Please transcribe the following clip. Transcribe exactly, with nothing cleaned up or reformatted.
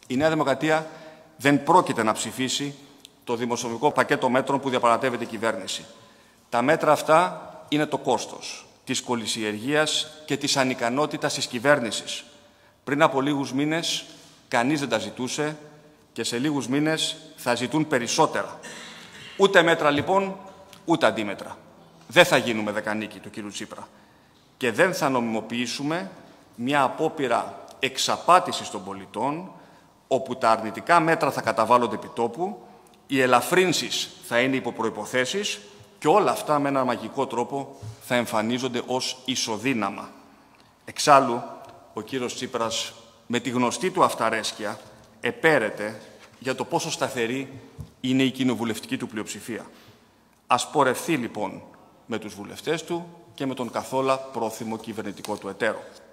Η Νέα Δημοκρατία δεν πρόκειται να ψηφίσει το δημοσιονομικό πακέτο μέτρων που διαπραγματεύεται η κυβέρνηση. Τα μέτρα αυτά είναι το κόστος της κολυσιεργίας και της ανικανότητας της κυβέρνησης. Πριν από λίγους μήνες κανείς δεν τα ζητούσε και σε λίγους μήνες θα ζητούν περισσότερα. Ούτε μέτρα λοιπόν, ούτε αντίμετρα. Δεν θα γίνουμε δεκανίκη του κ. Τσίπρα και δεν θα νομιμοποιήσουμε μια απόπειρα εξαπάτησης των πολιτών, όπου τα αρνητικά μέτρα θα καταβάλλονται επί τόπου, οι ελαφρύνσεις θα είναι υπό προϋποθέσεις και όλα αυτά με έναν μαγικό τρόπο θα εμφανίζονται ως ισοδύναμα. Εξάλλου, ο κύριος Τσίπρας με τη γνωστή του αυταρέσκεια επέρεται για το πόσο σταθερή είναι η κοινοβουλευτική του πλειοψηφία. Ας πορευθεί λοιπόν με τους βουλευτές του και με τον καθόλου πρόθυμο κυβερνητικό του εταίρο.